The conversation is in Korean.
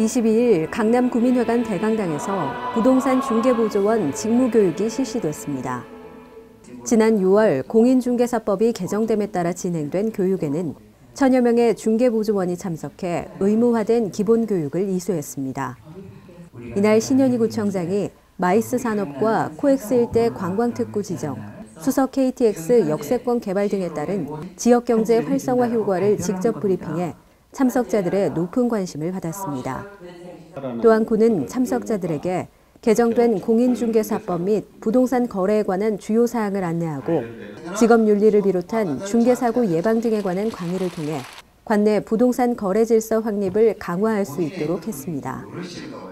22일 강남 구민회관 대강당에서 부동산 중개보조원 직무교육이 실시됐습니다. 지난 6월 공인중개사법이 개정됨에 따라 진행된 교육에는 천여 명의 중개보조원이 참석해 의무화된 기본교육을 이수했습니다. 이날 신현희 구청장이 마이스 산업과 코엑스 일대 관광특구 지정, 수서 KTX 역세권 개발 등에 따른 지역경제 활성화 효과를 직접 브리핑해 참석자들의 높은 관심을 받았습니다. 또한 그는 참석자들에게 개정된 공인중개사법 및 부동산 거래에 관한 주요 사항을 안내하고 직업윤리를 비롯한 중개사고 예방 등에 관한 강의를 통해 관내 부동산 거래 질서 확립을 강화할 수 있도록 했습니다.